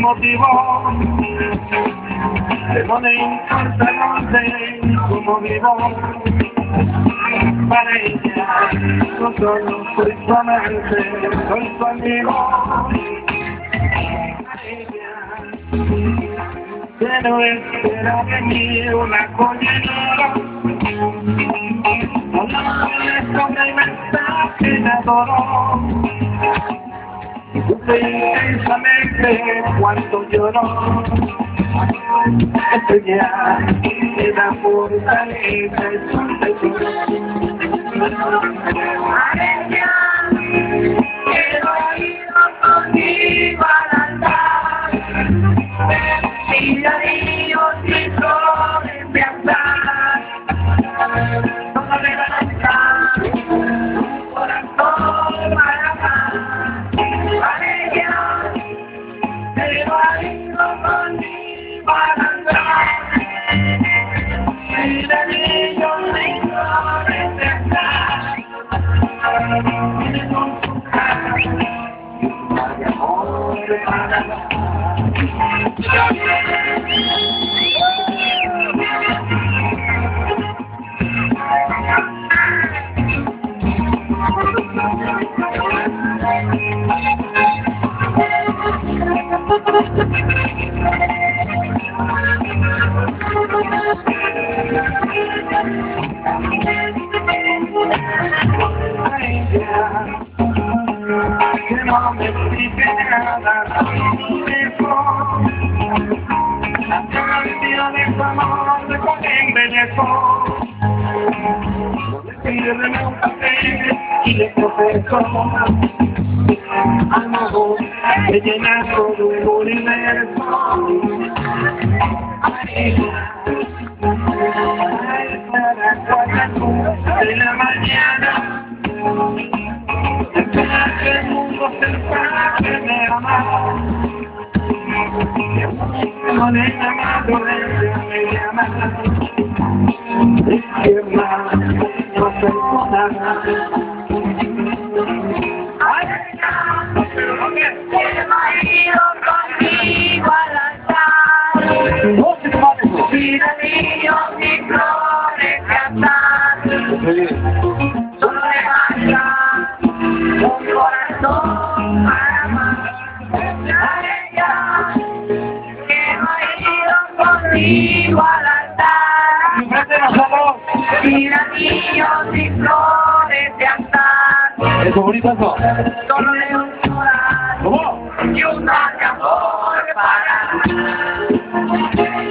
motivo, pero no le importa dónde, cómo vivo. Para ella, no solo soy su amante, soy su amigo. Para ella, que no espera de mí una collera. No sobre el mensaje me adoro. Supe intensamente cuánto lloró. Esto ya me da fortaleza y su tesoro. María, quiero ir contigo al altar. Y ya Dios y flores de altar. No me levantar tu corazón para amar. María, quiero ir contigo al altar. Y ya Dios y flores de altar. Con su cara y un mar de amor para dar. Que no me explique nada, la canción de su amor me embelezó. No me sirve un papel y le profeso amor que llena todo el universo. Para cuatro de la mañana, que el mundo se encargue de amar. No le llamado me llama. Izquierda, no soy nada. Quiero ir contigo al altar. Y de niños y flores de altar. Solo le basta un corazón para amar. Ella, quiero ir contigo al altar. Y de niños y flores de altar. Eso bonito eso. Solo le un corazón. ¿Cómo? Y un mar de amor para dar.